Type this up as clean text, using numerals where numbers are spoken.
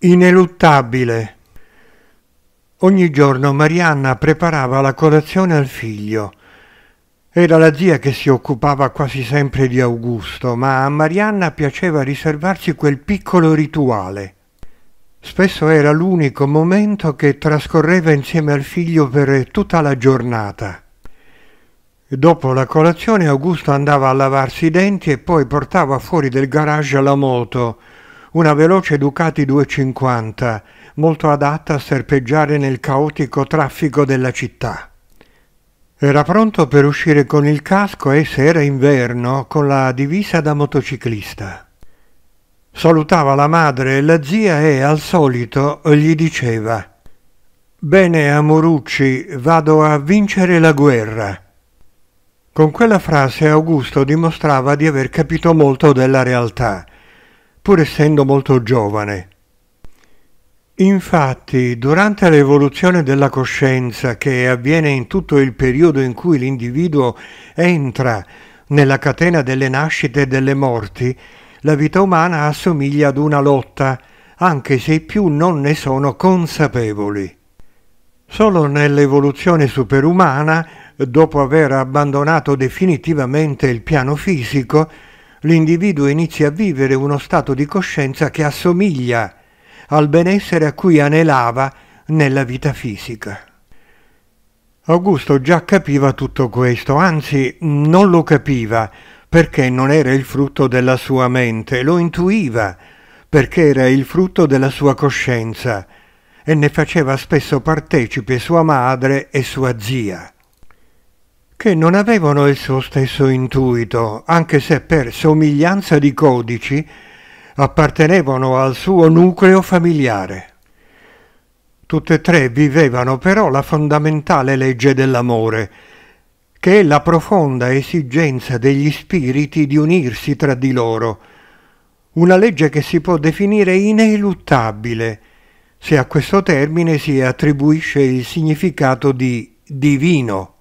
Ineluttabile. Ogni giorno Marianna preparava la colazione al figlio. Era la zia che si occupava quasi sempre di Augusto, ma a Marianna piaceva riservarsi quel piccolo rituale. Spesso era l'unico momento che trascorreva insieme al figlio per tutta la giornata. Dopo la colazione Augusto andava a lavarsi i denti e poi portava fuori del garage la moto, una veloce Ducati 250, molto adatta a serpeggiare nel caotico traffico della città. Era pronto per uscire con il casco e, se era inverno, con la divisa da motociclista. Salutava la madre e la zia e, al solito, gli diceva: «Bene, amorucci, vado a vincere la guerra». Con quella frase Augusto dimostrava di aver capito molto della realtà, pur essendo molto giovane. Infatti, durante l'evoluzione della coscienza, che avviene in tutto il periodo in cui l'individuo entra nella catena delle nascite e delle morti, la vita umana assomiglia ad una lotta, anche se i più non ne sono consapevoli. Solo nell'evoluzione superumana, dopo aver abbandonato definitivamente il piano fisico, l'individuo inizia a vivere uno stato di coscienza che assomiglia al benessere a cui anelava nella vita fisica. Augusto già capiva tutto questo, anzi non lo capiva perché non era il frutto della sua mente, lo intuiva perché era il frutto della sua coscienza e ne faceva spesso partecipe sua madre e sua zia, che non avevano il suo stesso intuito, anche se per somiglianza di codici appartenevano al suo nucleo familiare. Tutte e tre vivevano però la fondamentale legge dell'amore, che è la profonda esigenza degli spiriti di unirsi tra di loro, una legge che si può definire ineluttabile, se a questo termine si attribuisce il significato di divino.